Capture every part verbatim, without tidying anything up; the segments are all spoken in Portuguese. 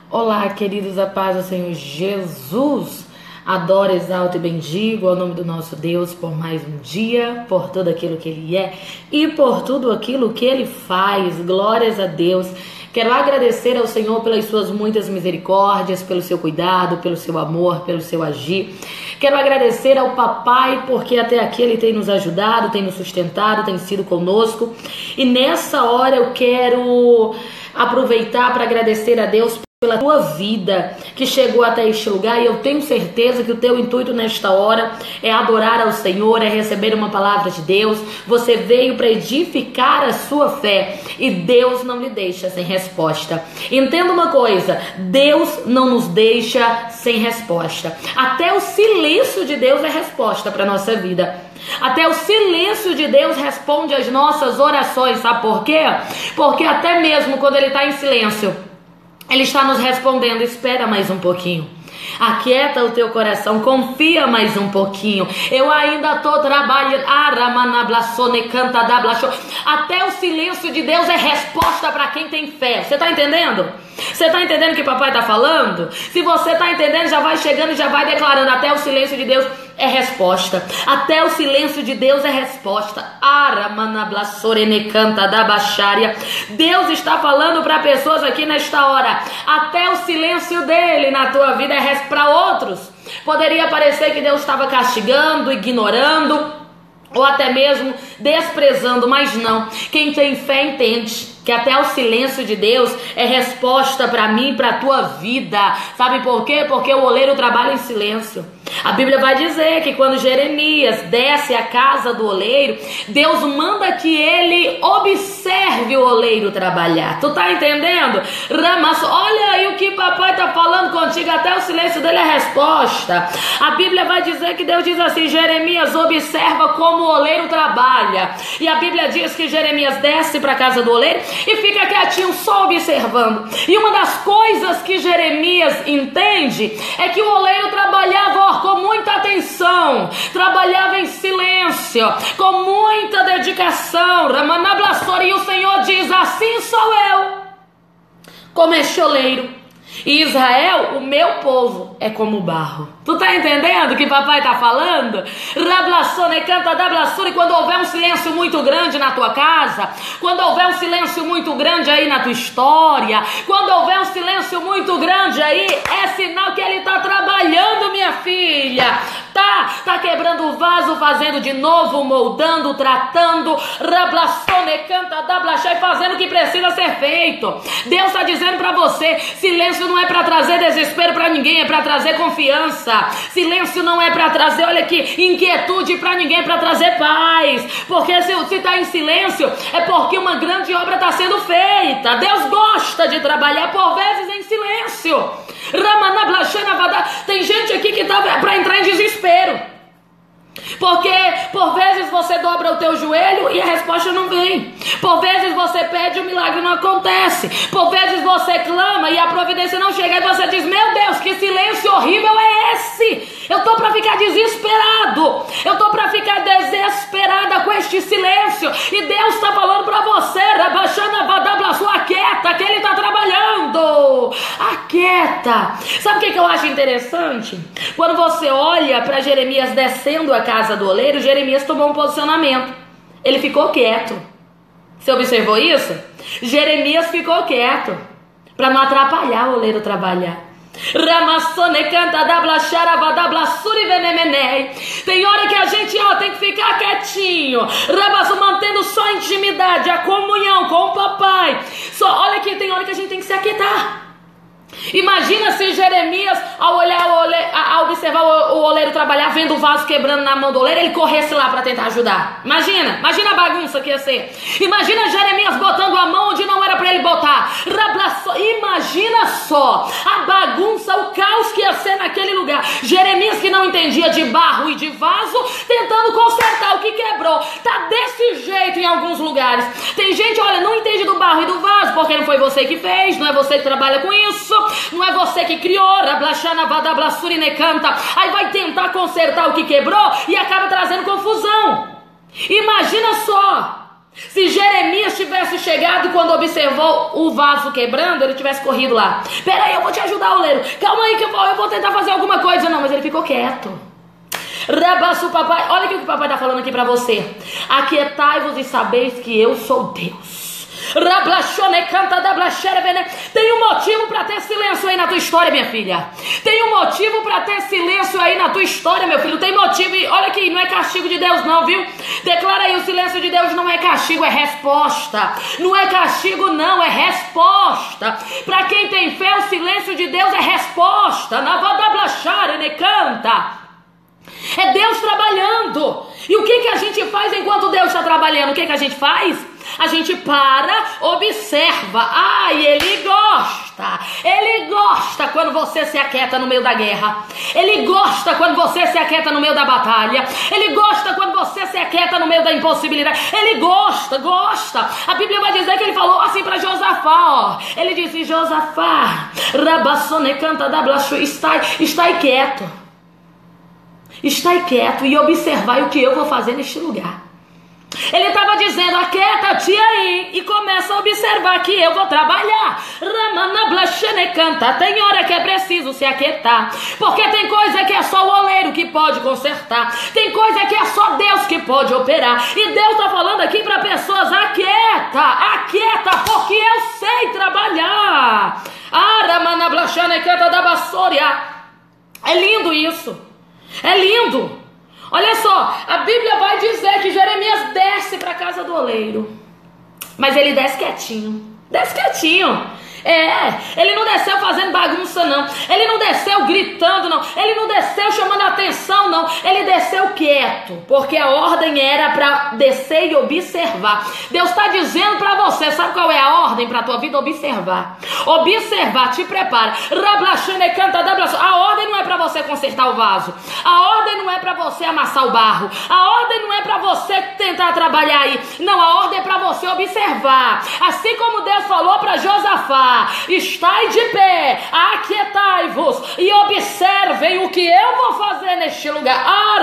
Olá, queridos, a paz do Senhor Jesus. Adoro, exalto e bendigo ao nome do nosso Deus por mais um dia, por tudo aquilo que Ele é e por tudo aquilo que Ele faz. Glórias a Deus. Quero agradecer ao Senhor pelas suas muitas misericórdias, pelo seu cuidado, pelo seu amor, pelo seu agir. Quero agradecer ao Papai porque até aqui Ele tem nos ajudado, tem nos sustentado, tem sido conosco. E nessa hora eu quero aproveitar para agradecer a Deus pela tua vida que chegou até este lugar, e eu tenho certeza que o teu intuito nesta hora é adorar ao Senhor, é receber uma palavra de Deus. Você veio para edificar a sua fé e Deus não lhe deixa sem resposta. Entenda uma coisa, Deus não nos deixa sem resposta. Até o silêncio de Deus é resposta para a nossa vida. Até o silêncio de Deus responde às nossas orações. Sabe por quê? Porque até mesmo quando Ele está em silêncio, Ele está nos respondendo: espera mais um pouquinho, aquieta o teu coração, confia mais um pouquinho, eu ainda estou trabalhando. Até o silêncio de Deus é resposta para quem tem fé. Você está entendendo? Você está entendendo o que papai está falando? Se você está entendendo, já vai chegando e já vai declarando: até o silêncio de Deus é resposta. Até o silêncio de Deus é resposta. Deus está falando para pessoas aqui nesta hora: até o silêncio dele na tua vida é resposta. Para outros poderia parecer que Deus estava castigando, ignorando ou até mesmo desprezando, mas não. Quem tem fé entende que até o silêncio de Deus é resposta para mim, para a tua vida. Sabe por quê? Porque o oleiro trabalha em silêncio. A Bíblia vai dizer que quando Jeremias desce à casa do oleiro, Deus manda que ele observe o oleiro trabalhar. Tu tá entendendo? Ramas, olha aí o que papai tá falando contigo, até o silêncio dele é resposta. A Bíblia vai dizer que Deus diz assim: Jeremias, observa como o oleiro trabalha. E a Bíblia diz que Jeremias desce para a casa do oleiro e fica quietinho só observando. E uma das coisas que Jeremias entende é que o oleiro trabalhava com muita atenção, trabalhava em silêncio, com muita dedicação. E o Senhor diz: assim sou eu, como este oleiro, e Israel, o meu povo, é como barro. Tu tá entendendo o que papai tá falando? E quando houver um silêncio muito grande na tua casa, quando houver um silêncio muito grande aí na tua história, quando houver um silêncio muito grande aí, é sinal que ele tá trabalhando, minha filha. Tá, tá quebrando o vaso, fazendo de novo, moldando, tratando, e fazendo o que precisa ser feito. Deus tá dizendo pra você: silêncio não é pra trazer desespero pra ninguém, é pra trazer confiança. Silêncio não é para trazer, olha aqui, inquietude para ninguém, é para trazer paz. Porque se você está em silêncio, é porque uma grande obra está sendo feita. Deus gosta de trabalhar por vezes em silêncio. Tem gente aqui que está para entrar em desespero, porque por vezes você dobra o teu joelho e a resposta não vem. Por vezes você pede e o milagre não acontece. Por vezes você clama e a providência não chega. E você diz: meu Deus, que silêncio horrível é esse? Eu tô para ficar desesperado. Eu tô para ficar desesperada com este silêncio. E Deus está falando para você: aquieta, que Ele está trabalhando. Aquieta. Sabe o que, que eu acho interessante? Quando você olha para Jeremias descendo a casa do oleiro, Jeremias tomou um posicionamento. Ele ficou quieto. Você observou isso? Jeremias ficou quieto para não atrapalhar o oleiro trabalhar. Tem hora que a gente ó, tem que ficar quietinho, mantendo só a intimidade, a comunhão com o papai. Só, olha aqui, tem hora que a gente tem que se aquietar. Imagina se Jeremias, ao olhar o oleiro, ao observar o oleiro trabalhar, vendo o vaso quebrando na mão do oleiro, ele corresse lá para tentar ajudar. Imagina, imagina a bagunça que ia ser. Imagina Jeremias botando a mão onde não era para ele botar. Imagina só a bagunça, o caos que ia ser naquele lugar. Jeremias, que não entendia de barro e de vaso, tentando consertar o que quebrou. Tá desse jeito em alguns lugares. Tem gente, olha, não entende do barro e do vaso, porque não foi você que fez, não é você que trabalha com isso, não é você que criou. Aí vai tentar consertar o que quebrou e acaba trazendo confusão. Imagina só Se Jeremias tivesse chegado quando observou o vaso quebrando, ele tivesse corrido lá. Peraí, eu vou te ajudar, oleiro. Calma aí que eu vou, eu vou tentar fazer alguma coisa. Não, mas ele ficou quieto. Rabaço, papai. Olha o que o papai está falando aqui para você. Aquietai-vos e sabeis que eu sou Deus. Tem um motivo para ter silêncio aí na tua história, minha filha. Tem um motivo para ter silêncio aí na tua história, meu filho. Tem motivo. E olha aqui, não é castigo de Deus não, viu? Declara aí, o silêncio de Deus não é castigo, é resposta. Não é castigo não, é resposta. Para quem tem fé, o silêncio de Deus é resposta. Canta. É Deus trabalhando. E o que, que a gente faz enquanto Deus está trabalhando? O que, que a gente faz? A gente para, observa. Ai, ele gosta. Ele gosta quando você se aquieta no meio da guerra. Ele gosta quando você se aquieta no meio da batalha. Ele gosta quando você se aquieta no meio da impossibilidade. Ele gosta, gosta. A Bíblia vai dizer que ele falou assim para Josafá, ó. Ele disse, Josafá, Rabassone canta da blachu, está, está quieto. Está quieto e observai o que eu vou fazer neste lugar. Ele estava dizendo, aquieta-te aí e começa a observar que eu vou trabalhar. Canta. Tem hora que é preciso se aquietar, porque tem coisa que é só o oleiro que pode consertar. Tem coisa que é só Deus que pode operar. E Deus está falando aqui para pessoas, aquieta, aquieta, porque eu sei trabalhar. Canta da Bassória. É lindo isso. É lindo. Olha só, a Bíblia vai dizer que Jeremias desce para a casa do oleiro. Mas ele desce quietinho. Desce quietinho. É, ele não desceu fazendo bagunça não. Ele não desceu gritando não. Ele não desceu chamando a atenção não. Ele desceu quieto, porque a ordem era para descer e observar. Deus está dizendo para você, sabe qual é a ordem para a tua vida? Observar. Observar, te prepara. A ordem não é para você consertar o vaso. A ordem não é para você amassar o barro. A ordem não é para você tentar trabalhar aí. Não, a ordem é para você observar. Assim como Deus falou para Josafá, estai de pé, aquietai-vos e observem o que eu vou fazer neste lugar.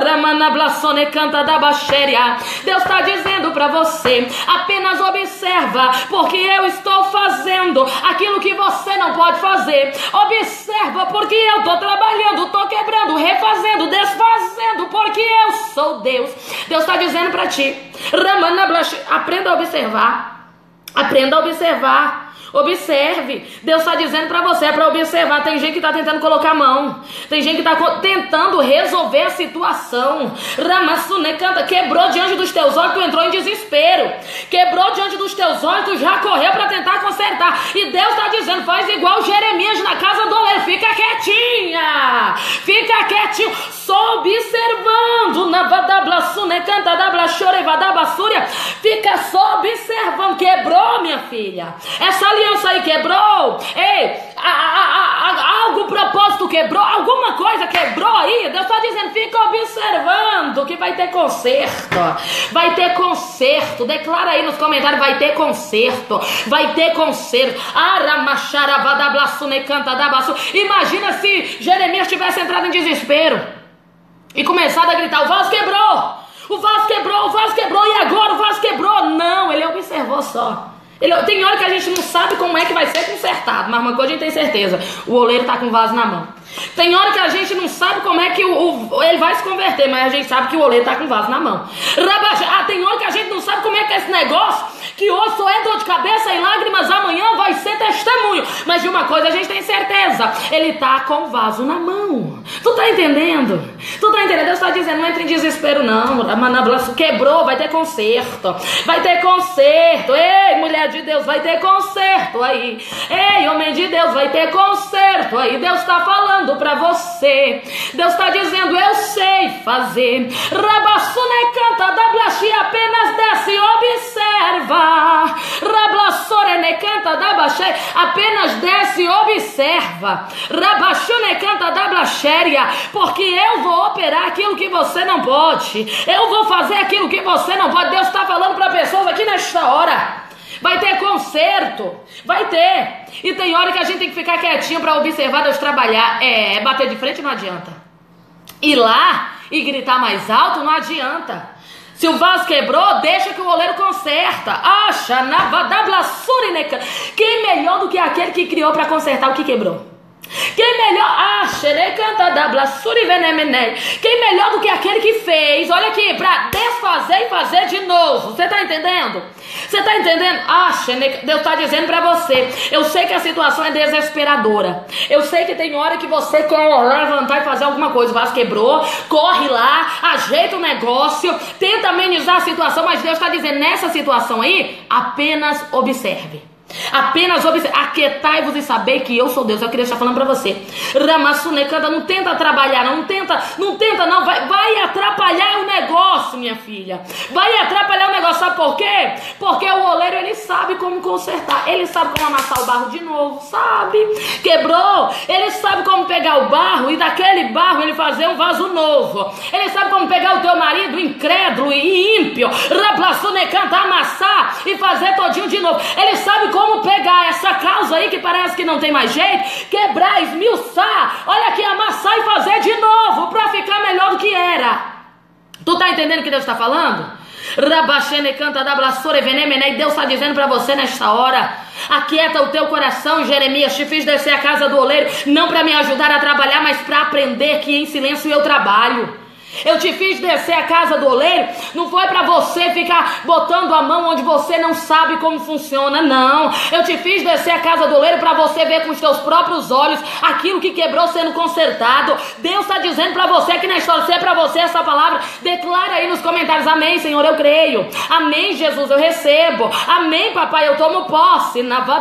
Deus está dizendo para você, apenas observa, porque eu estou fazendo aquilo que você não pode fazer. Observa, porque eu estou trabalhando, estou quebrando, refazendo, desfazendo, porque eu sou Deus. Deus está dizendo para ti, aprenda a observar, aprenda a observar. Observe. Deus está dizendo para você, é para observar. Tem gente que está tentando colocar a mão. Tem gente que está tentando resolver a situação. Ramassune canta, quebrou diante dos teus olhos, tu entrou em desespero. Quebrou diante dos teus olhos, tu já correu para tentar consertar. E Deus está dizendo, faz igual Jeremias na casa do oleiro. Fica quietinha. Fica quietinho. Só observando. Navadablassune canta dablachorevadabassúria. Fica só observando. Quebrou, minha filha. Essa aliança aí quebrou. Ei, a, a, a, algo propósito quebrou. Alguma coisa quebrou aí. Deus está dizendo, fica observando que vai ter conserto. Vai ter conserto. Declara aí nos comentários, vai ter conserto. Vai ter conserto. Imagina se Jeremias tivesse entrado em desespero e começado a gritar, o vaso quebrou. O vaso quebrou, o vaso quebrou. E agora o vaso quebrou. Não, ele observou só. Ele, tem hora que a gente não sabe como é que vai ser consertado, mas uma coisa a gente tem certeza, o oleiro está com o vaso na mão. Tem hora que a gente não sabe como é que o, o, ele vai se converter, mas a gente sabe que o oleiro está com o vaso na mão. Ah, tem hora que a gente não sabe como é que é esse negócio, que hoje só é dor de cabeça e lágrimas, amanhã vai ser testemunho. Mas de uma coisa a gente tem certeza, ele está com o vaso na mão. Tu tá entendendo? Tu tá entendendo? Deus está dizendo, não entre em desespero não. A manablaço quebrou, vai ter conserto. Vai ter conserto. Ei, mulher de Deus, vai ter conserto aí. Ei, homem de Deus, vai ter conserto aí. Deus está falando para você. Deus está dizendo, eu sei fazer. Rabassune canta da blachi, apenas desce e observa. Rablassorene canta da blaché, apenas desce e observa. Rabassune canta da blachéria, porque eu vou operar aquilo que você não pode. Eu vou fazer aquilo que você não pode. Deus está falando para pessoas aqui nesta hora. Vai ter conserto, vai ter. E tem hora que a gente tem que ficar quietinho para observar Deus trabalhar. É, bater de frente não adianta. Ir lá e gritar mais alto não adianta. Se o vaso quebrou, deixa que o oleiro conserta. Acha, navadablassurineca. Quem melhor do que aquele que criou para consertar o que quebrou? Quem melhor, acha, canta da blasurivenemenei. Quem melhor do que aquele que fez, olha aqui, para desfazer e fazer de novo. Você tá entendendo? Você tá entendendo? Acha, Deus tá dizendo para você. Eu sei que a situação é desesperadora. Eu sei que tem hora que você quer levantar e fazer alguma coisa. O vaso quebrou, corre lá, ajeita o negócio, tenta amenizar a situação, mas Deus tá dizendo, nessa situação aí, apenas observe. Apenas observe, aquietai-vos e saber que eu sou Deus. Eu queria estar falando pra você. Ramassunecanda, não tenta trabalhar, não, não tenta, não tenta não, vai, vai atrapalhar o negócio, minha filha. Vai atrapalhar o negócio, sabe por quê? Porque o oleiro, ele sabe como consertar, ele sabe como amassar o barro de novo, sabe? Quebrou, ele sabe como pegar o barro e daquele barro ele fazer um vaso novo. Ele sabe como pegar o teu marido incrédulo e ímpio, Ramassunecanda, amassar e fazer todinho de novo. Ele sabe como Como pegar essa causa aí que parece que não tem mais jeito, quebrar, esmiuçar, olha aqui, amassar e fazer de novo para ficar melhor do que era. Tu tá entendendo o que Deus está falando? Deus está dizendo para você nesta hora, aquieta o teu coração, Jeremias, te fiz descer a casa do oleiro, não para me ajudar a trabalhar, mas para aprender que em silêncio eu trabalho. Eu te fiz descer a casa do oleiro, não foi para você ficar botando a mão onde você não sabe como funciona, não. Eu te fiz descer a casa do oleiro para você ver com os teus próprios olhos aquilo que quebrou sendo consertado. Deus está dizendo para você aqui na história, se é para você essa palavra, declara aí nos comentários, amém, Senhor, eu creio. Amém, Jesus, eu recebo. Amém, papai, eu tomo posse.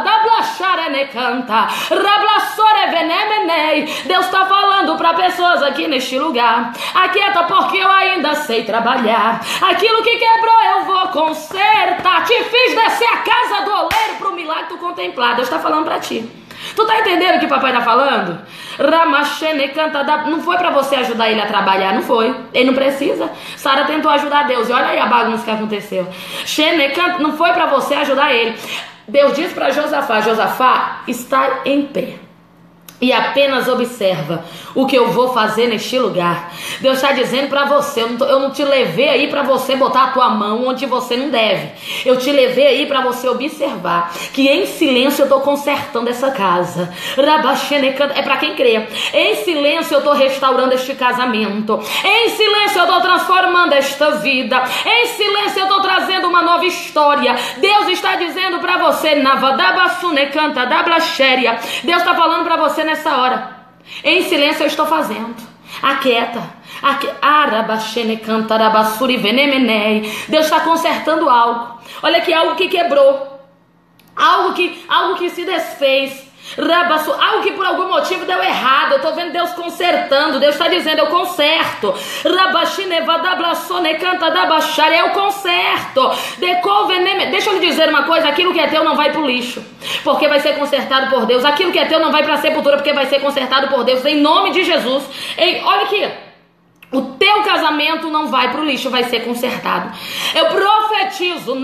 Deus está falando para pessoas aqui neste lugar, aquieta, porque eu ainda sei trabalhar. Aquilo que quebrou eu vou consertar. Te fiz descer a casa do oleiro para o milagre tu contemplar. Deus está falando para ti. Tu tá entendendo o que o papai tá falando? Ramachene canta da... Não foi para você ajudar ele a trabalhar, não foi. Ele não precisa. Sara tentou ajudar Deus e olha aí a bagunça que aconteceu. Xene canta... Não foi para você ajudar ele. Deus disse para Josafá, Josafá, está em pé e apenas observa o que eu vou fazer neste lugar. Deus está dizendo para você, eu não, tô, eu não te levei aí para você botar a tua mão onde você não deve. Eu te levei aí para você observar que em silêncio eu estou consertando essa casa. É para quem crê. Em silêncio eu estou restaurando este casamento. Em silêncio eu estou transformando esta vida. Em silêncio eu estou trazendo uma nova história. Deus está dizendo para você, Deus está falando para você nessa hora. Em silêncio eu estou fazendo. Aquieta. Deus está consertando algo. Olha aqui, algo que quebrou. Algo que, algo que se desfez. Algo que por algum motivo deu errado. Eu estou vendo Deus consertando. Deus está dizendo, eu conserto. Eu conserto. Deixa eu lhe dizer uma coisa, aquilo que é teu não vai para o lixo, porque vai ser consertado por Deus. Aquilo que é teu não vai para a sepultura, porque vai ser consertado por Deus, em nome de Jesus. Ei, olha aqui, o teu casamento não vai para o lixo, vai ser consertado. Eu profetizo,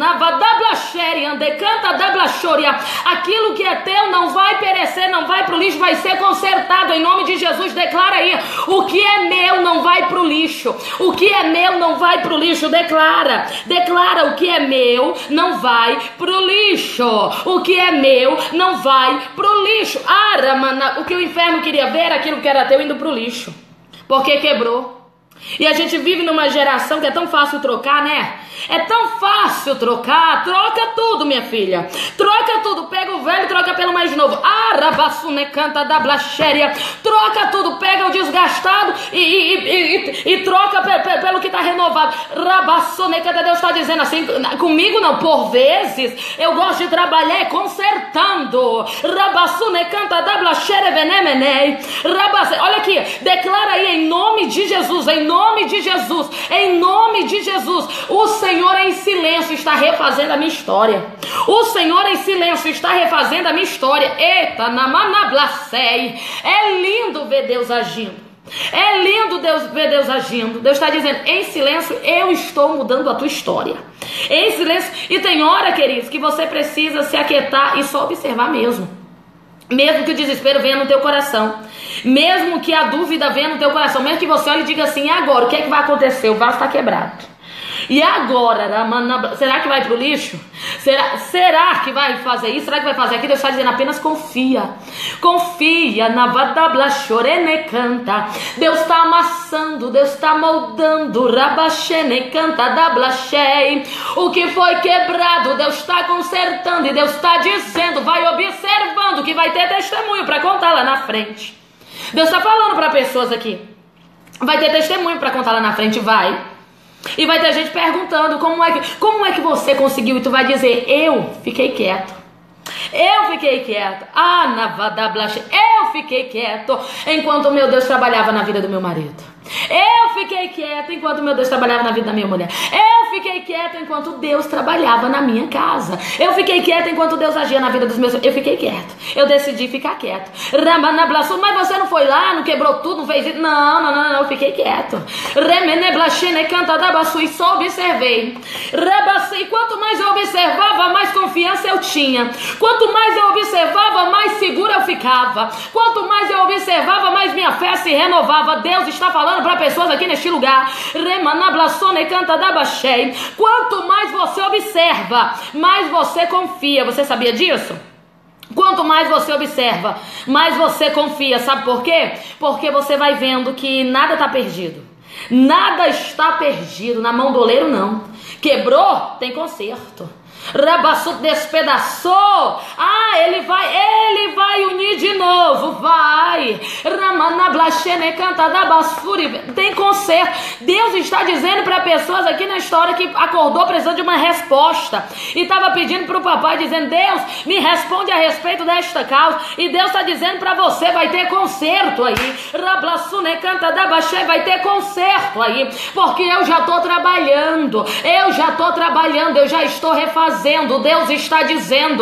aquilo que é teu não vai perecer, não vai para o lixo, vai ser consertado em nome de Jesus. Declara aí, o que é meu não vai para o lixo. O que é meu não vai para o lixo. Declara, declara, o que é meu não vai para o lixo. O que é meu não vai para o lixo. Aramana, o que o inferno queria ver era aquilo que era teu indo para o lixo, porque quebrou. E a gente vive numa geração que é tão fácil trocar, né? É tão fácil trocar. Troca tudo, minha filha. Troca tudo. Pega o velho e troca pelo mais novo. Arabassune canta da blaxéria. Troca tudo. Pega o desgastado e, e, e, e, e troca pe, pe, pelo que está renovado. Rabassune canta. Deus está dizendo assim, comigo não. Por vezes eu gosto de trabalhar consertando. Rabassune canta da blaxéria venemenei. Olha aqui. Declara aí em nome de Jesus. Em nome de Jesus, em nome de Jesus, o Senhor em silêncio está refazendo a minha história. O Senhor em silêncio está refazendo a minha história. Eita, namanablacei. É lindo ver Deus agindo. É lindo Deus, ver Deus agindo. Deus está dizendo, em silêncio eu estou mudando a tua história. Em silêncio. E tem hora, queridos, que você precisa se aquietar e só observar mesmo. Mesmo que o desespero venha no teu coração, mesmo que a dúvida venha no teu coração, mesmo que você olhe e diga assim, e agora, o que é que vai acontecer? O vaso está quebrado. E agora, será que vai pro lixo? Será, será que vai fazer isso? Será que vai fazer aquilo? Deus está dizendo, apenas confia. Confia na vadabla chorene canta. Deus está amassando, Deus está moldando. Rabachene canta dablachei. O que foi quebrado, Deus está consertando. E Deus está dizendo, vai observando que vai ter testemunho para contar lá na frente. Deus está falando para pessoas aqui. Vai ter testemunho para contar lá na frente, vai. E vai ter gente perguntando como é que, como é que você conseguiu. E tu vai dizer, eu fiquei quieto. Eu fiquei quieto. Ah, navadablache. Eu fiquei quieto enquanto meu Deus trabalhava na vida do meu marido. Eu fiquei quieto enquanto meu Deus trabalhava na vida da minha mulher. Eu fiquei quieto enquanto Deus trabalhava na minha casa. Eu fiquei quieto enquanto Deus agia na vida dos meus. Eu fiquei quieto. Eu decidi ficar quieto. Mas você não foi lá, não quebrou tudo, não fez isso. Não, não, não, não, eu fiquei quieto. E só observei. E quanto mais eu observava, mais confiança eu tinha. Quanto mais eu observava, mais seguro eu ficava. Quanto mais eu observava, mais minha fé se renovava. Deus está falando para pessoas aqui neste lugar. Quanto mais você observa, mais você confia. Você sabia disso? Quanto mais você observa, mais você confia. Sabe por quê? Porque você vai vendo que nada está perdido. Nada está perdido. Na mão do oleiro não. Quebrou, tem conserto. Rabaçu despedaçou. Ah, ele vai, ele vai unir de novo. Vai. Ramanablachene cantada basfuri. Tem conserto. Deus está dizendo para pessoas aqui na história que acordou precisando de uma resposta. E estava pedindo para o papai, dizendo, Deus, me responde a respeito desta causa. E Deus está dizendo para você, vai ter conserto aí. Rablachune cantada baixei, vai ter conserto aí. Porque eu já estou trabalhando. Eu já estou trabalhando. Eu já estou refazendo. Deus está dizendo,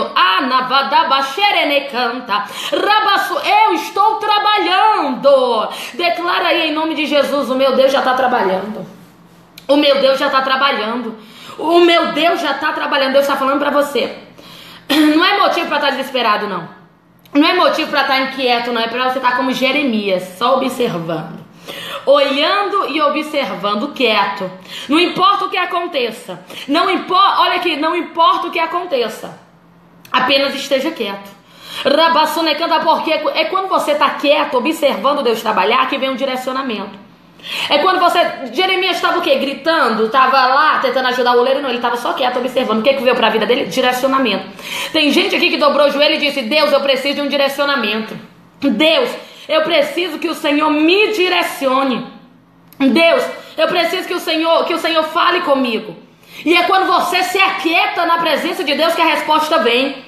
canta, eu estou trabalhando. Declara aí em nome de Jesus, o meu Deus já está trabalhando. O meu Deus já está trabalhando. O meu Deus já está trabalhando. Deus está falando para você. Não é motivo para estar desesperado, não. Não é motivo para estar inquieto, não. É para você estar como Jeremias, só observando. Olhando e observando, quieto. Não importa o que aconteça. Não importa, olha aqui, não importa o que aconteça. Apenas esteja quieto. Rabassunecanta, porque é quando você está quieto, observando Deus trabalhar, que vem um direcionamento. É quando você... Jeremias estava o quê? Gritando? Estava lá tentando ajudar o oleiro? Não, ele estava só quieto, observando. O que que veio para a vida dele? Direcionamento. Tem gente aqui que dobrou o joelho e disse, Deus, eu preciso de um direcionamento. Deus, eu preciso que o Senhor me direcione. Deus, eu preciso que o Senhor, que o Senhor fale comigo. E é quando você se aquieta na presença de Deus que a resposta vem.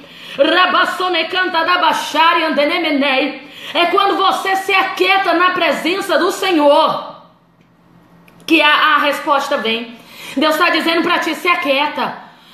É quando você se aquieta na presença do Senhor que a, a resposta vem. Deus está dizendo para ti, se aquieta.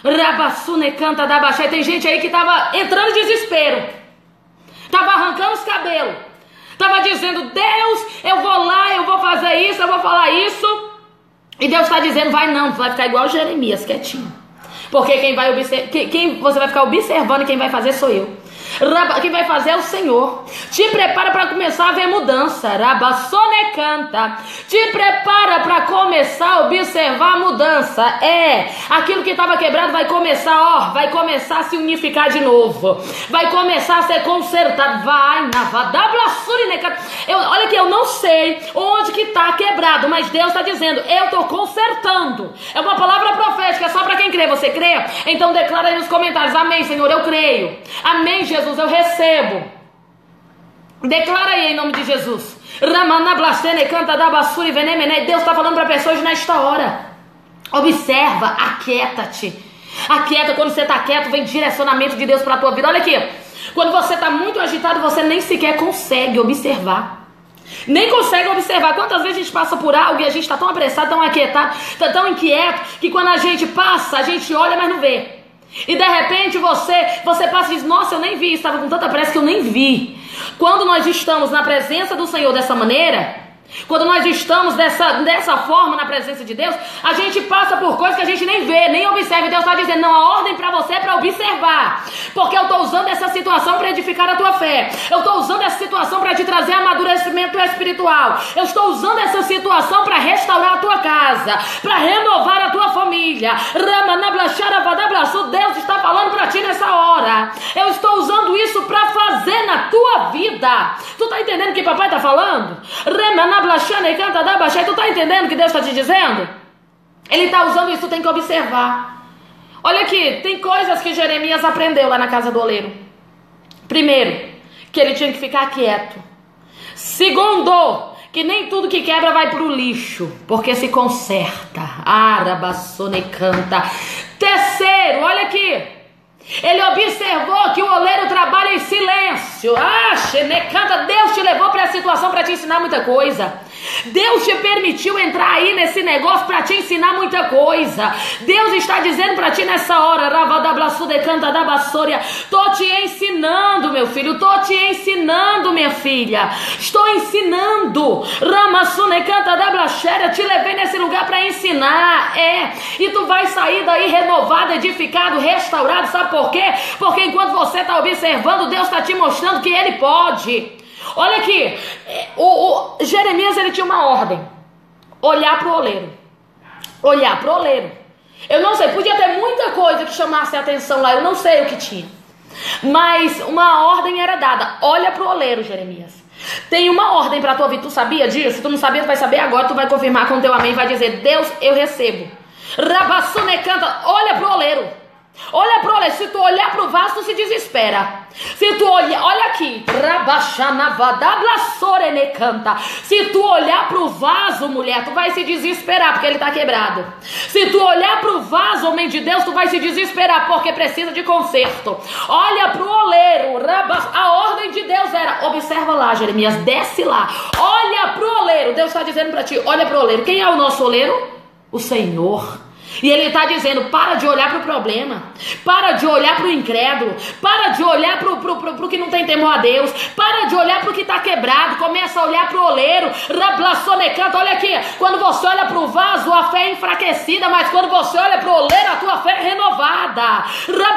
Tem gente aí que estava entrando em desespero. Estava arrancando os cabelos. Estava dizendo, Deus, eu vou lá, eu vou fazer isso, eu vou falar isso. E Deus está dizendo, vai não, vai ficar igual Jeremias, quietinho. Porque quem vai observar, quem, quem você vai ficar observando e quem vai fazer sou eu. Quem vai fazer é o Senhor. Te prepara para começar a ver mudança. Rabassone canta. Te prepara para começar a observar a mudança. É, aquilo que estava quebrado vai começar, ó, vai começar a se unificar de novo. Vai começar a ser consertado. Vai, navadablassurineca. Eu, olha que eu não sei onde que está quebrado, mas Deus está dizendo, eu estou consertando. É uma palavra profética, é só para quem crê. Você crê? Então declara aí nos comentários, amém, Senhor, eu creio. Amém, Jesus. Jesus, eu recebo. Declara aí em nome de Jesus. Deus está falando para pessoas nesta hora. Observa, aquieta-te. Aquieta, quando você está quieto, vem direcionamento de Deus para a tua vida. Olha aqui, quando você está muito agitado, você nem sequer consegue observar. Nem consegue observar. Quantas vezes a gente passa por algo e a gente está tão apressado, tão aquietado, tá tão inquieto, que quando a gente passa, a gente olha, mas não vê. E de repente você, você passa e diz, nossa, eu nem vi, estava com tanta pressa que eu nem vi. Quando nós estamos na presença do Senhor dessa maneira, Quando nós estamos dessa, dessa forma na presença de Deus, a gente passa por coisas que a gente nem vê, nem observa. E Deus está dizendo, não, a ordem para você é para observar. Porque eu estou usando essa situação para edificar a tua fé. Eu estou usando essa situação para te trazer amadurecimento espiritual. Eu estou usando essa situação para restaurar a tua casa, para renovar a tua família. Deus está falando para ti nessa hora. Eu estou usando isso para fazer na tua vida. Tu está entendendo o que papai está falando? Tu tá entendendo o que Deus está te dizendo? Ele está usando isso, tu tem que observar. Olha aqui, tem coisas que Jeremias aprendeu lá na casa do oleiro. Primeiro, que ele tinha que ficar quieto. Segundo, que nem tudo que quebra vai pro lixo, porque se conserta. Arabassone canta. Terceiro, olha aqui. Ele observou que o oleiro trabalha em silêncio. Ah, Xenecanta, Deus te levou para a situação para te ensinar muita coisa. Deus te permitiu entrar aí nesse negócio para te ensinar muita coisa. Deus está dizendo para ti nessa hora, tô te ensinando, meu filho, tô te ensinando, minha filha. Estou ensinando. Te levei nesse lugar para ensinar. É, e tu vai sair daí renovado, edificado, restaurado. Sabe por quê? Porque enquanto você está observando, Deus está te mostrando que Ele pode. Olha aqui, o, o Jeremias, ele tinha uma ordem: olhar para o oleiro. Olhar para o oleiro. Eu não sei, podia ter muita coisa que chamasse a atenção lá, eu não sei o que tinha, mas uma ordem era dada: olha para o oleiro, Jeremias. Tem uma ordem para a tua vida, tu sabia disso? Tu não sabia, tu vai saber agora, tu vai confirmar com teu amém, vai dizer: Deus, eu recebo. Rabassone canta, olha para o oleiro. Olha pro oleiro, se tu olhar pro vaso, tu se desespera. Se tu olhar, olha aqui, se tu olhar pro vaso, mulher, tu vai se desesperar porque ele tá quebrado. Se tu olhar pro vaso, homem de Deus, tu vai se desesperar porque precisa de conserto. Olha pro oleiro, a ordem de Deus era: observa lá, Jeremias, desce lá, olha pro oleiro. Deus está dizendo pra ti: olha pro oleiro. Quem é o nosso oleiro? O Senhor. E Ele está dizendo: para de olhar para o problema, para de olhar para o incrédulo, para de olhar para o que não tem temor a Deus, para de olhar para o que está quebrado, começa a olhar para o oleiro. Olha aqui, quando você olha para o vaso, a fé é enfraquecida, mas quando você olha para o oleiro, a tua fé é renovada.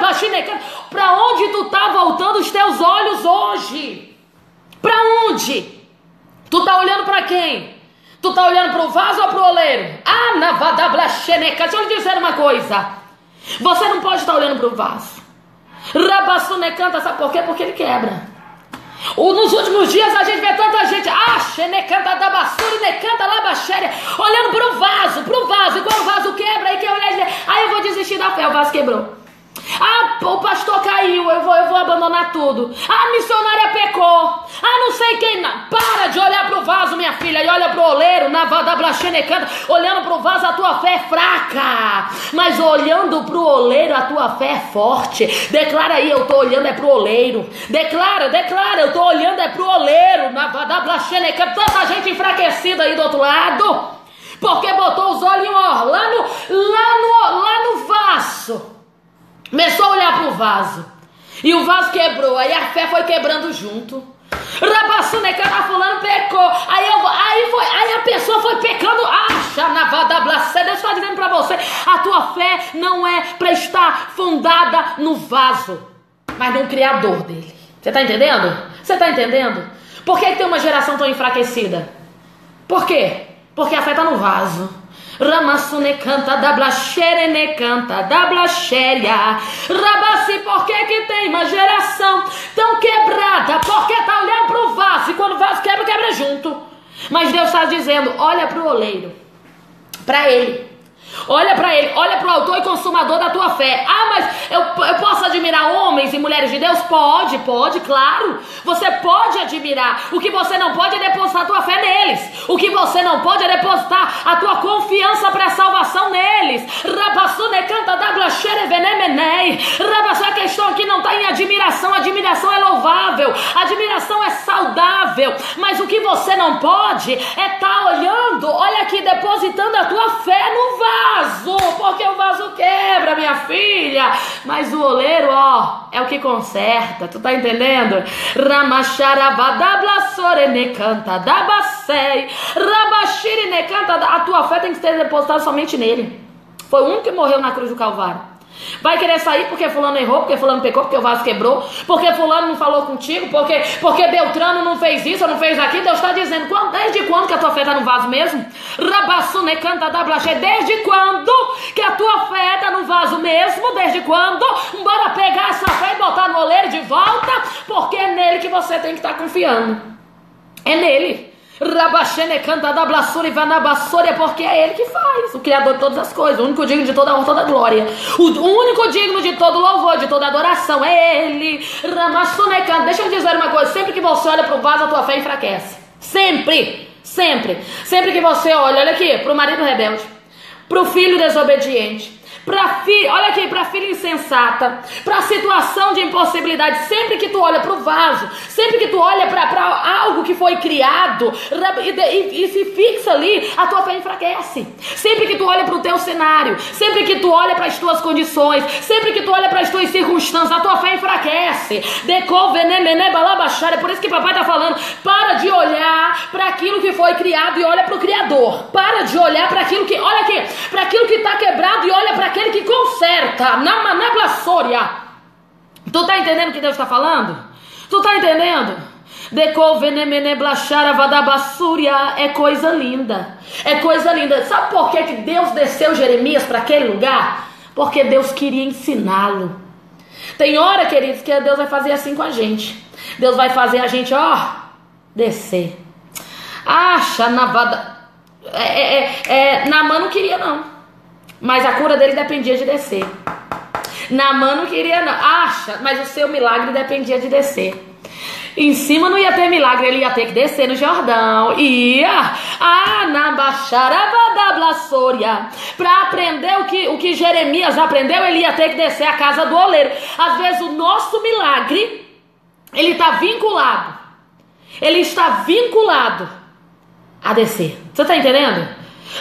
Para onde tu está voltando os teus olhos hoje? Para onde? Tu está olhando para quem? Tu tá olhando pro vaso ou pro oleiro? Ah, navadablaxeneca. Deixa eu lhe dizer uma coisa. Você não pode estar olhando pro vaso. Rabassonecanta, sabe por quê? Porque ele quebra. Ou nos últimos dias a gente vê tanta gente, ah, xenecanta da basura, necanta lá baixéria, olhando pro vaso, pro vaso. E quando o vaso quebra, aí quer olhar e dizer: ah, eu vou desistir da fé, o vaso quebrou. Ah, o pastor caiu, eu vou, eu vou abandonar tudo. Ah, a missionária pecou. Ah, não sei quem. Não. Para de olhar pro vaso, minha filha, e olha pro oleiro, na vadablaxenecanta. Olhando pro vaso, a tua fé é fraca. Mas olhando pro oleiro, a tua fé é forte. Declara aí: eu tô olhando é pro oleiro. Declara, declara, eu tô olhando é pro oleiro, na vadablaxenecanta. Tanta gente enfraquecida aí do outro lado, porque botou os olhos ó, lá no, lá no, lá no vaso. Começou a olhar para o vaso, e o vaso quebrou, aí a fé foi quebrando junto. Rabassuneca, fulano pecou, aí, eu, aí, foi, aí a pessoa foi pecando. Acha na vadablaçã. Deus está dizendo para você: a tua fé não é para estar fundada no vaso, mas no Criador dele. Você está entendendo? Você está entendendo? Por que, que tem uma geração tão enfraquecida? Por quê? Porque a fé está no vaso. Ramassune canta, da blaxere canta, da blaxéria. Rabassi, por que que tem uma geração tão quebrada? Porque tá olhando pro vaso, e quando o vaso quebra, quebra junto. Mas Deus está dizendo: olha pro oleiro, para ele. Olha para ele, olha para o autor e consumador da tua fé. Ah, mas eu, eu posso admirar homens e mulheres de Deus? Pode, pode, claro. Você pode admirar. O que você não pode é depositar a tua fé neles. O que você não pode é depositar a tua confiança para a salvação neles. Rabassune canta da blaxere venemenei. Rabassune, a questão aqui não está em admiração. Admiração é louvável. Admiração é saudável. inabalável. Mas o que você não pode é estar olhando, olha aqui, depositando a tua fé no vaso, porque o vaso quebra, minha filha. Mas o oleiro, ó, é o que conserta, tu tá entendendo? Ramacharabadablassorenecanta dabacei, rabashirirecanta. A tua fé tem que ser depositada somente nele. Foi o único que morreu na cruz do Calvário. Vai querer sair porque fulano errou, porque fulano pecou, porque o vaso quebrou, porque fulano não falou contigo, porque, porque Beltrano não fez isso ou não fez aquilo. Deus está dizendo, quando, desde quando que a tua fé está no vaso mesmo? Rabassunecanta da blaché, desde quando que a tua fé está no vaso mesmo? Desde quando? Bora pegar essa fé e botar no oleiro de volta, porque é nele que você tem que estar confiando. É nele. Rabaxene canta da blassura e vanabassoria, porque é ele que faz, o Criador de todas as coisas, o único digno de toda honra, toda glória, o único digno de todo louvor, de toda adoração, é ele. Ramassune canta. Deixa eu dizer uma coisa, sempre que você olha para o vaso, a tua fé enfraquece. Sempre, sempre, sempre que você olha, olha aqui, para o marido rebelde, para o filho desobediente, para filha, olha aqui, para filha insensata, para situação de impossibilidade, sempre que tu olha para o vaso, sempre que tu olha para algo que foi criado e, e, e se fixa ali, a tua fé enfraquece. Sempre que tu olha para o teu cenário, sempre que tu olha para as tuas condições, sempre que tu olha para as tuas circunstâncias, a tua fé enfraquece. É por isso que papai está falando, para de olhar para aquilo que foi criado e olha para o Criador. Para de olhar para aquilo que, olha aqui, para aquilo que está quebrado e olha para aquele que conserta. Na manablaçória. Tu tá entendendo o que Deus está falando? Tu tá entendendo? É coisa linda. É coisa linda. Sabe por que, que Deus desceu Jeremias para aquele lugar? Porque Deus queria ensiná-lo. Tem hora, queridos, que Deus vai fazer assim com a gente. Deus vai fazer a gente, ó, descer. Acha, navada. É, é, é, Naamã não queria não. Mas a cura dele dependia de descer. Naamã não queria não. Acha, mas o seu milagre dependia de descer. Em cima não ia ter milagre, ele ia ter que descer no Jordão. Ia. Ah, na baixaravadablaçoria. Para aprender o que, o que Jeremias aprendeu, ele ia ter que descer a casa do oleiro. Às vezes o nosso milagre, ele está vinculado. Ele está vinculado a descer. Você está entendendo?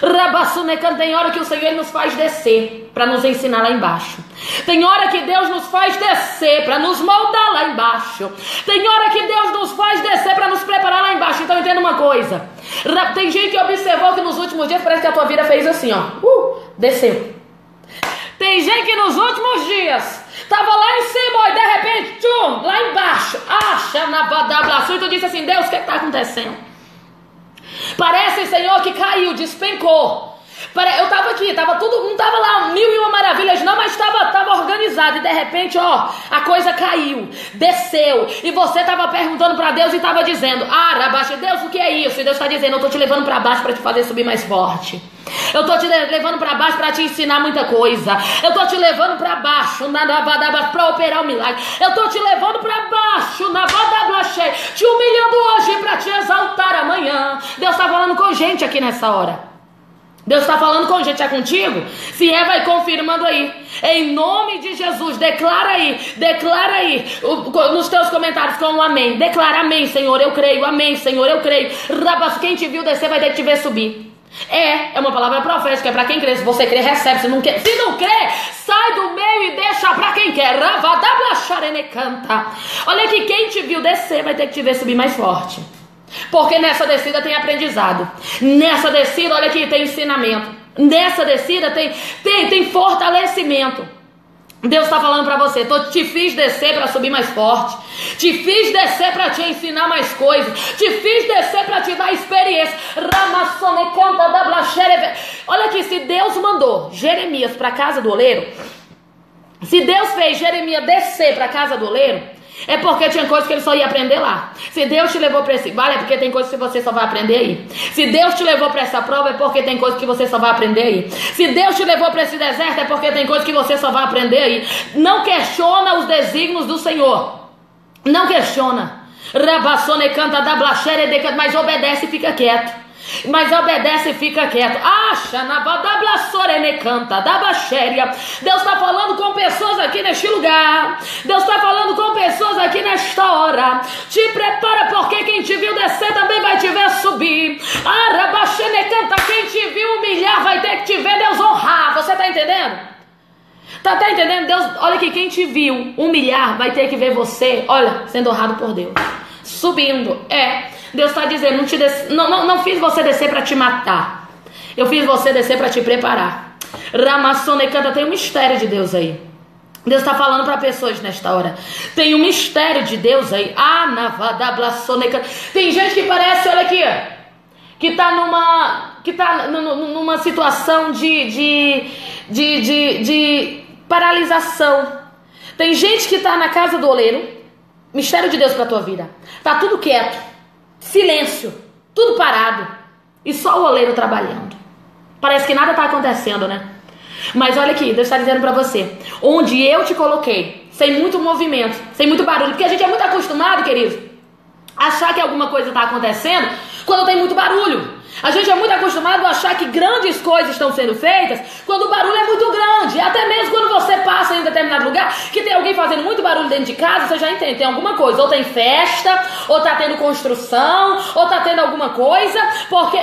Tem hora que o Senhor ele nos faz descer para nos ensinar lá embaixo. Tem hora que Deus nos faz descer para nos moldar lá embaixo. Tem hora que Deus nos faz descer para nos preparar lá embaixo. Então entenda uma coisa. Tem gente que observou que nos últimos dias parece que a tua vida fez assim, ó. Uh, desceu. Tem gente que nos últimos dias estava lá em cima e de repente, tchum, lá embaixo. Acha na badablaçu. E tu disse assim, Deus, o que está acontecendo? Parece, Senhor, que caiu, despencou. Eu estava aqui, tava tudo, não estava lá mil e uma maravilhas não, mas estava tava organizado. E de repente, ó, a coisa caiu, desceu. E você estava perguntando para Deus e estava dizendo, ah, Rabaxa, Deus, o que é isso? E Deus está dizendo, eu estou te levando para baixo para te fazer subir mais forte. Eu estou te levando para baixo para te ensinar muita coisa. Eu estou te levando para baixo para operar o milagre. Eu estou te levando para baixo na vadablache, te humilhando hoje para te exaltar amanhã. Deus está falando com gente aqui nessa hora. Deus está falando com gente, é contigo? Se é, vai confirmando aí. Em nome de Jesus, declara aí, declara aí, nos teus comentários com um amém. Declara amém, Senhor, eu creio, amém, Senhor, eu creio. Rabas, quem te viu descer vai ter que te ver subir. É, é uma palavra profética, é para quem crê. Se você crê, recebe. Se não quer, se não crê, sai do meio e deixa para quem quer. Canta. Olha que quem te viu descer vai ter que te ver subir mais forte. Porque nessa descida tem aprendizado. Nessa descida, olha aqui, tem ensinamento. Nessa descida tem, tem, tem fortalecimento. Deus está falando para você, tô, te fiz descer para subir mais forte. Te fiz descer para te ensinar mais coisas. Te fiz descer para te dar experiência. Olha aqui, se Deus mandou Jeremias para a casa do oleiro, se Deus fez Jeremias descer para a casa do oleiro, é porque tinha coisas que ele só ia aprender lá. Se Deus te levou para esse vale, é porque tem coisas que você só vai aprender aí. Se Deus te levou para essa prova, é porque tem coisas que você só vai aprender aí. Se Deus te levou para esse deserto, é porque tem coisas que você só vai aprender aí. Não questiona os desígnios do Senhor. Não questiona. Rabassone canta da blaxere, mas obedece e fica quieto. Mas obedece e fica quieto. Acha na badablaçorene canta da baxéria. Deus está falando com pessoas aqui neste lugar. Deus está falando com pessoas aqui nesta hora. Te prepara, porque quem te viu descer Tá até entendendo? Deus, olha aqui, quem te viu humilhar vai ter que ver você, olha, sendo honrado por Deus. Subindo, é. Deus está dizendo, não, te des... não, não, não fiz você descer para te matar. Eu fiz você descer para te preparar. Ramassone canta, tem um mistério de Deus aí. Deus está falando para pessoas nesta hora. Tem um mistério de Deus aí. Ah, navadablassone canta. Tem gente que parece, olha aqui, que está numa, que tá numa situação de, de, de, de, de paralisação. Tem gente que está na casa do oleiro. Mistério de Deus para a tua vida. Tá tudo quieto, silêncio, tudo parado e só o oleiro trabalhando. Parece que nada está acontecendo, né? Mas olha aqui, Deus está dizendo para você, onde eu te coloquei, sem muito movimento, sem muito barulho, porque a gente é muito acostumado, queridos, a achar que alguma coisa está acontecendo quando tem muito barulho. A gente é muito acostumado a achar que grandes coisas estão sendo feitas quando o barulho é muito grande. Até mesmo quando você passa em um determinado lugar que tem alguém fazendo muito barulho dentro de casa, você já entende, tem alguma coisa. Ou tem festa, ou tá tendo construção, ou tá tendo alguma coisa. Porque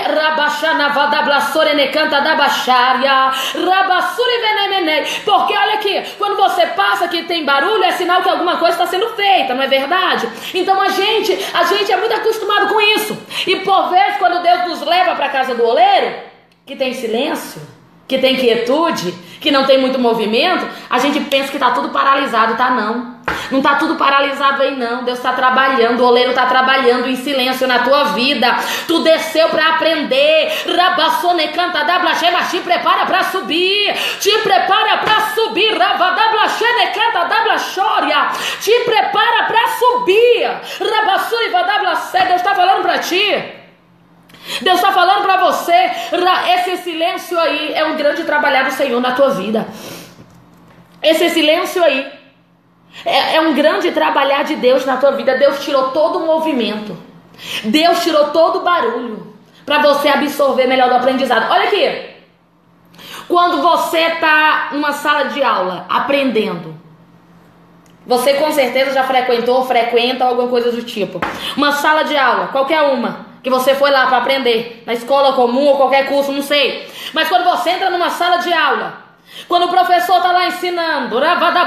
porque olha aqui, quando você passa que tem barulho, é sinal que alguma coisa está sendo feita, não é verdade? Então a gente, a gente é muito acostumado com isso. E por vezes quando Deus nos leva para a casa do oleiro, que tem silêncio, que tem quietude, que não tem muito movimento, a gente pensa que está tudo paralisado, tá não. Não está tudo paralisado aí não. Deus está trabalhando, o oleiro está trabalhando em silêncio na tua vida. Tu desceu para aprender. Rabassone canta da blachema, te prepara para subir. Te prepara para subir. Ravadablachene canta da blachória. Te prepara para subir. Rabassone vadablacé. Deus está falando para ti. Deus está falando para você, esse silêncio aí é um grande trabalhar do Senhor na tua vida. Esse silêncio aí é, é um grande trabalhar de Deus na tua vida. Deus tirou todo o movimento, Deus tirou todo o barulho para você absorver melhor do aprendizado. Olha aqui, quando você está numa sala de aula aprendendo, você com certeza já frequentou, frequenta alguma coisa do tipo, uma sala de aula, qualquer uma, que você foi lá para aprender, na escola comum ou qualquer curso, não sei. Mas quando você entra numa sala de aula, quando o professor está lá ensinando,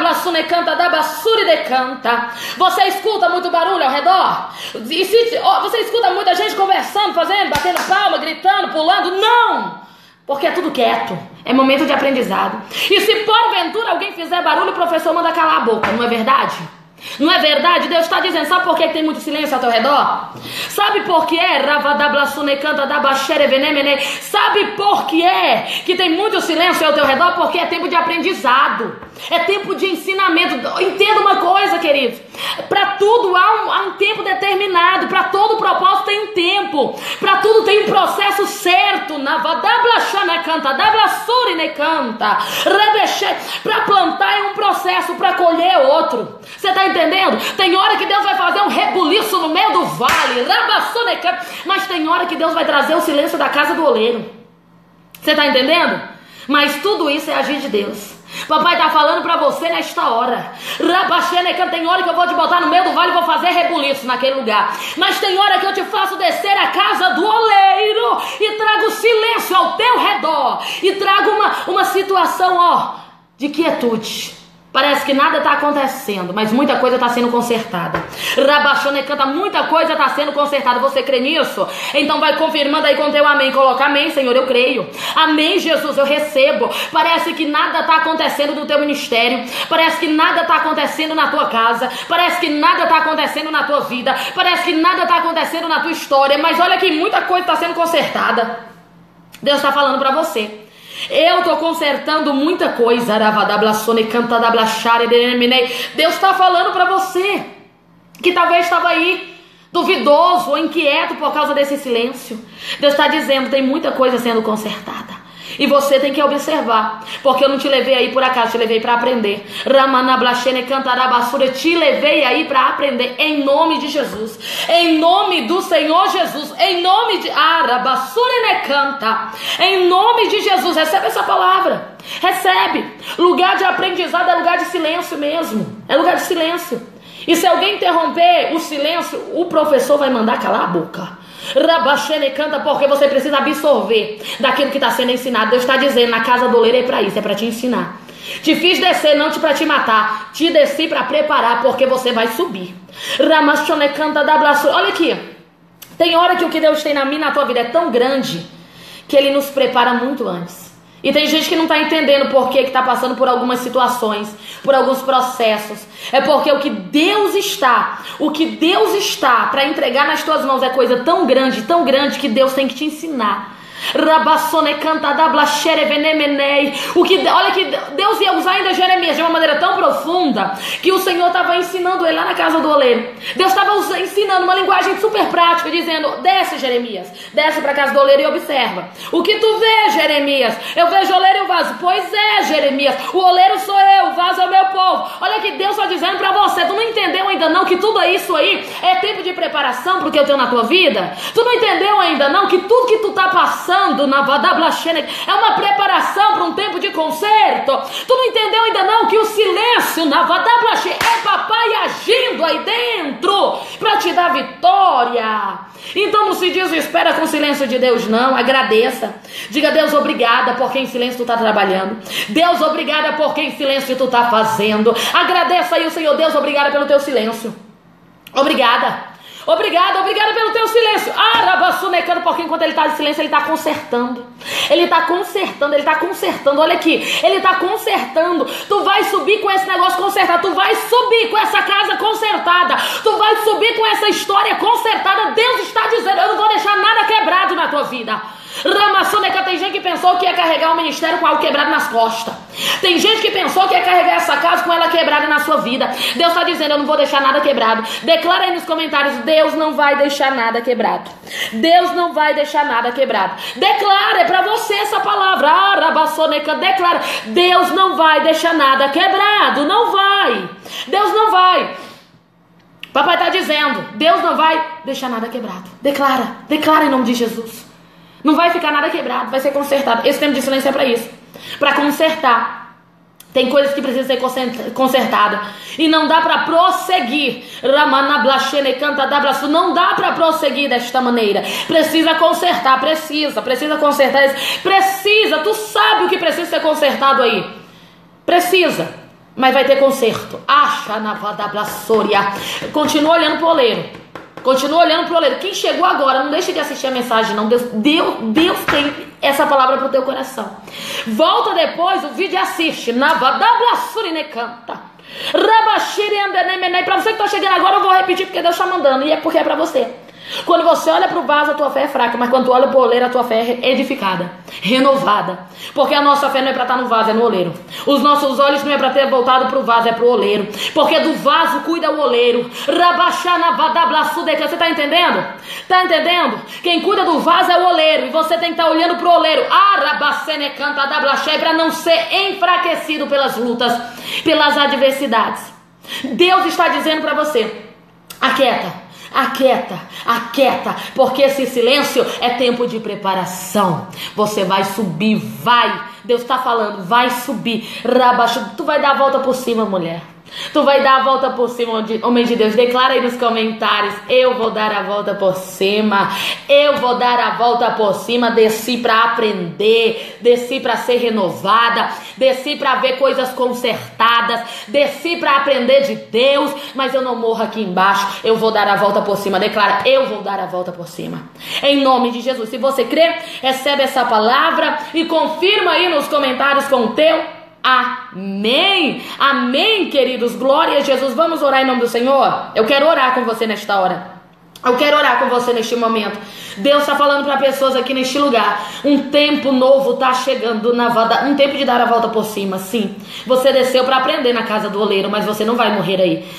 você escuta muito barulho ao redor? E se, você escuta muita gente conversando, fazendo, batendo palma, gritando, pulando? Não! Porque é tudo quieto, é momento de aprendizado. E se porventura alguém fizer barulho, o professor manda calar a boca, não é verdade? Não é verdade? Deus está dizendo, sabe por que tem muito silêncio ao teu redor? Sabe por que é? Sabe por que é que tem muito silêncio ao teu redor? Porque é tempo de aprendizado, é tempo de ensinamento. Entenda uma coisa, queridos, para tudo há um, há um tempo determinado, para todo propósito tem um tempo, para tudo tem um processo certo. Para plantar é um processo, para colher é outro. Você está entendendo? Tem hora que Deus vai fazer um rebuliço no meio do vale, mas tem hora que Deus vai trazer o silêncio da casa do oleiro. Você está entendendo? Mas tudo isso é agir de Deus. Papai está falando para você nesta hora. Tem hora que eu vou te botar no meio do vale e vou fazer rebuliço naquele lugar. Mas tem hora que eu te faço descer a casa do oleiro e trago silêncio ao teu redor. E trago uma, uma situação, ó, de quietude. Parece que nada está acontecendo, mas muita coisa está sendo consertada. Rabachone canta, muita coisa está sendo consertada. Você crê nisso? Então vai confirmando aí com teu amém. Coloca amém, Senhor, eu creio. Amém, Jesus, eu recebo. Parece que nada está acontecendo no teu ministério. Parece que nada está acontecendo na tua casa. Parece que nada está acontecendo na tua vida. Parece que nada está acontecendo na tua história. Mas olha que muita coisa está sendo consertada. Deus está falando para você. Eu estou consertando muita coisa. Deus está falando para você que talvez estava aí duvidoso ou inquieto por causa desse silêncio. Deus está dizendo, tem muita coisa sendo consertada. E você tem que observar, porque eu não te levei aí por acaso, te levei para aprender. Ramanablachene cantarabassura, te levei aí para aprender em nome de Jesus, em nome do Senhor Jesus, em nome de Arabassura canta, em nome de Jesus. Recebe essa palavra, recebe. Lugar de aprendizado é lugar de silêncio mesmo, é lugar de silêncio. E se alguém interromper o silêncio, o professor vai mandar calar a boca. Rabachene canta, porque você precisa absorver daquilo que está sendo ensinado. Deus está dizendo, na casa do oleiro é para isso, é para te ensinar. Te fiz descer não te para te matar, te desci para preparar, porque você vai subir. Olha aqui, tem hora que o que Deus tem na minha, na tua vida é tão grande que Ele nos prepara muito antes. E tem gente que não está entendendo por que está passando por algumas situações, por alguns processos. É porque o que Deus está, o que Deus está para entregar nas tuas mãos é coisa tão grande, tão grande que Deus tem que te ensinar. O que, olha que Deus ia usar ainda Jeremias de uma maneira tão profunda que o Senhor estava ensinando ele lá na casa do oleiro. Deus estava ensinando uma linguagem super prática, dizendo: desce, Jeremias, desce para a casa do oleiro e observa. O que tu vê, Jeremias? Eu vejo o oleiro e o vaso. Pois é, Jeremias, o oleiro sou eu, o vaso é o meu povo. Olha que Deus está dizendo para você. Tu não entendeu ainda não que tudo isso aí é tempo de preparação para o que eu tenho na tua vida? Tu não entendeu ainda não que tudo que tu está passando na Vadablaxene é uma preparação para um tempo de conserto? Tu não entendeu ainda não que o silêncio na Vadablaxene é papai agindo aí dentro para te dar vitória? Então não se desespera com o silêncio de Deus não, agradeça. Diga: Deus, obrigada porque em silêncio tu está trabalhando. Deus, obrigada porque em silêncio tu está fazendo. Agradeça aí o Senhor. Deus, obrigada pelo teu silêncio. Obrigada. Obrigada, obrigada pelo teu silêncio. Ah, Rabassunecano, porque enquanto ele está em silêncio, ele está consertando. Ele está consertando, ele está consertando. Olha aqui, ele está consertando. Tu vai subir com esse negócio consertado. Tu vai subir com essa casa consertada. Tu vai subir com essa história consertada. Deus está dizendo: eu não vou deixar nada quebrado na tua vida. Ramassuneca, tem gente que pensou que ia carregar o ministério com algo quebrado nas costas. Tem gente que pensou que ia carregar essa casa com ela quebrada na sua vida. Deus está dizendo: eu não vou deixar nada quebrado. Declara aí nos comentários: Deus não vai deixar nada quebrado. Deus não vai deixar nada quebrado. Declara, é para você essa palavra. Ah, Rabassuneca, declara: Deus não vai deixar nada quebrado. Não vai. Deus não vai. Papai está dizendo: Deus não vai deixar nada quebrado. Declara, declara em nome de Jesus. Não vai ficar nada quebrado, vai ser consertado. Esse tempo de silêncio é para isso, para consertar. Tem coisas que precisam ser consertadas e não dá para prosseguir. Não dá para prosseguir desta maneira. Precisa consertar, precisa, precisa consertar isso. Precisa, tu sabe o que precisa ser consertado aí. Precisa, mas vai ter conserto. Acha na vadablaçoria. Continua olhando pro oleiro. Continua olhando pro oleiro. Quem chegou agora, não deixe de assistir a mensagem não. Deus, Deus, Deus tem essa palavra pro teu coração. Volta depois o vídeo e assiste. Navadablaçurinecanta. Para você que tá chegando agora, eu vou repetir porque Deus tá mandando. E é porque é para você. Quando você olha para o vaso, a tua fé é fraca. Mas quando tu olha para o oleiro, a tua fé é edificada, renovada. Porque a nossa fé não é para estar no vaso, é no oleiro. Os nossos olhos não é para ter voltado para o vaso, é para o oleiro. Porque do vaso cuida o oleiro. Você está entendendo? Está entendendo? Quem cuida do vaso é o oleiro. E você tem que estar olhando para o oleiro. Para não ser enfraquecido pelas lutas, pelas adversidades. Deus está dizendo para você: aquieta. Aquieta, aquieta, porque esse silêncio é tempo de preparação. Você vai subir, vai. Deus está falando, vai subir. Rabaixo, tu vai dar a volta por cima, mulher. Tu vai dar a volta por cima, homem de Deus. Declara aí nos comentários: eu vou dar a volta por cima. Eu vou dar a volta por cima. Desci para aprender, desci para ser renovada, desci para ver coisas consertadas, desci para aprender de Deus, mas eu não morro aqui embaixo. Eu vou dar a volta por cima. Declara: eu vou dar a volta por cima, em nome de Jesus. Se você crê, recebe essa palavra e confirma aí nos comentários com o teu amém, amém, queridos, glória a Jesus. Vamos orar em nome do Senhor? Eu quero orar com você nesta hora. Eu quero orar com você neste momento. Deus está falando para pessoas aqui neste lugar. Um tempo novo está chegando na volta. Um tempo de dar a volta por cima, sim. Você desceu para aprender na casa do oleiro, mas você não vai morrer aí.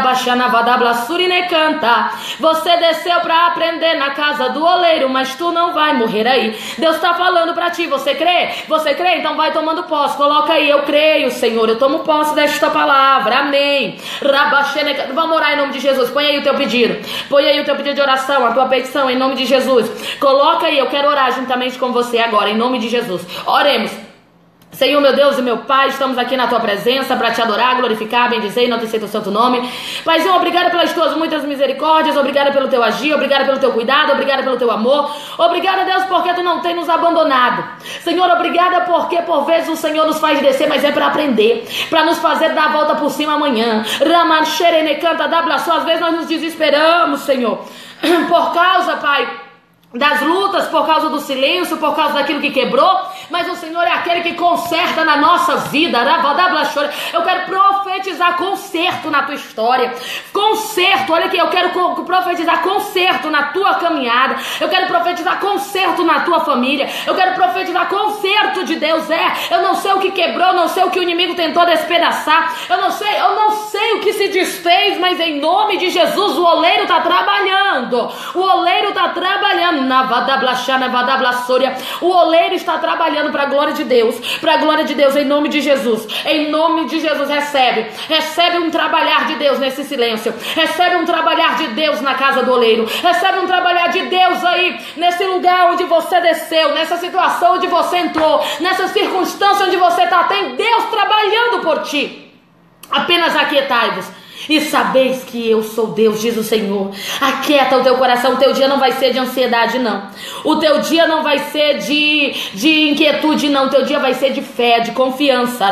Você desceu para aprender na casa do oleiro, mas tu não vai morrer aí. Deus está falando para ti. Você crê? Você crê? Então vai tomando posse. Coloca aí: eu creio, Senhor. Eu tomo posse desta palavra. Amém. Vamos orar em nome de Jesus. Põe aí o teu pedido. Põe aí o teu pedido de oração, a tua petição, em nome de Jesus. Coloca aí, eu quero orar juntamente com você agora, em nome de Jesus. Oremos. Senhor, meu Deus e meu Pai, estamos aqui na Tua presença para Te adorar, glorificar, bendizer e enaltecer Teu santo nome. Paizinho, obrigada pelas Tuas muitas misericórdias, obrigada pelo Teu agir, obrigada pelo Teu cuidado, obrigada pelo Teu amor. Obrigada, Deus, porque Tu não tem nos abandonado. Senhor, obrigada porque por vezes o Senhor nos faz descer, mas é para aprender, para nos fazer dar a volta por cima amanhã. Raman xerene canta da blação. Às vezes nós nos desesperamos, Senhor, por causa, Pai, das lutas, por causa do silêncio, por causa daquilo que quebrou, mas o Senhor é aquele que conserta na nossa vida. Eu quero profetizar conserto na tua história, conserto, olha aqui, eu quero profetizar conserto na tua caminhada, eu quero profetizar conserto na tua família, eu quero profetizar conserto de Deus. É, eu não sei o que quebrou, eu não sei o que o inimigo tentou despedaçar, eu não sei, eu não sei o que se desfez, mas em nome de Jesus o oleiro está trabalhando, o oleiro está trabalhando. O oleiro está trabalhando para a glória de Deus, para a glória de Deus, em nome de Jesus, em nome de Jesus. Recebe, recebe um trabalhar de Deus nesse silêncio, recebe um trabalhar de Deus na casa do oleiro, recebe um trabalhar de Deus aí, nesse lugar onde você desceu, nessa situação onde você entrou, nessa circunstância onde você está. Tem Deus trabalhando por ti. Apenas aquietai-vos e sabeis que eu sou Deus, diz o Senhor. Aquieta o teu coração. O teu dia não vai ser de ansiedade, não. O teu dia não vai ser de, de inquietude, não. O teu dia vai ser de fé, de confiança.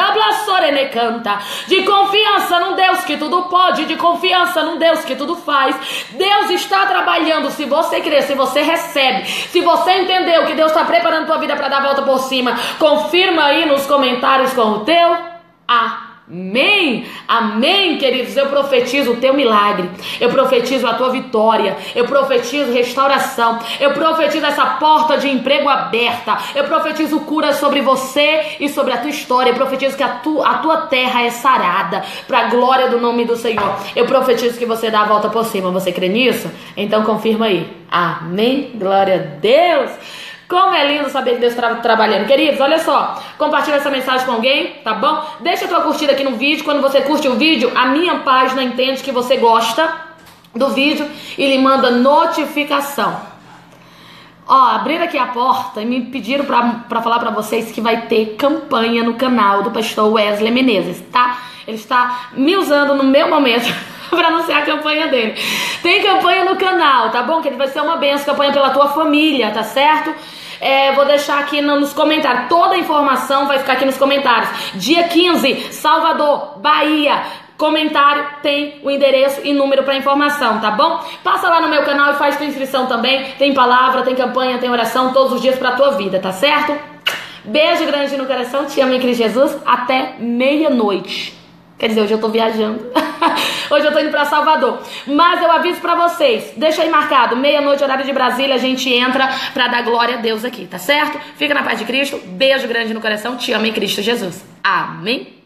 De confiança num Deus que tudo pode, de confiança num Deus que tudo faz. Deus está trabalhando. Se você crer, se você recebe, se você entendeu que Deus está preparando tua vida para dar a volta por cima, confirma aí nos comentários com o teu a Amém, amém, queridos. Eu profetizo o teu milagre, eu profetizo a tua vitória, eu profetizo restauração, eu profetizo essa porta de emprego aberta, eu profetizo cura sobre você e sobre a tua história, eu profetizo que a, tu, a tua terra é sarada para a glória do nome do Senhor. Eu profetizo que você dá a volta por cima. Você crê nisso? Então confirma aí. Amém, glória a Deus. Como é lindo saber que Deus está trabalhando. Queridos, olha só, compartilha essa mensagem com alguém, tá bom? Deixa a tua curtida aqui no vídeo. Quando você curte o vídeo, a minha página entende que você gosta do vídeo e lhe manda notificação. Ó, abriram aqui a porta e me pediram pra, pra falar pra vocês que vai ter campanha no canal do pastor Wesley Menezes, tá? Ele está me usando no meu momento para anunciar a campanha dele. Tem campanha no canal, tá bom? Que ele vai ser uma benção, campanha pela tua família, tá certo? É, vou deixar aqui nos comentários, toda a informação vai ficar aqui nos comentários. Dia quinze, Salvador, Bahia. Comentário tem o endereço e número para informação, tá bom? Passa lá no meu canal e faz tua inscrição também. Tem palavra, tem campanha, tem oração todos os dias pra tua vida, tá certo? Beijo grande no coração, te amo em Cristo Jesus. Até meia-noite. Quer dizer, hoje eu tô viajando. Hoje eu tô indo pra Salvador. Mas eu aviso pra vocês, deixa aí marcado, meia-noite, horário de Brasília, a gente entra pra dar glória a Deus aqui, tá certo? Fica na paz de Cristo, beijo grande no coração, te amo em Cristo Jesus. Amém?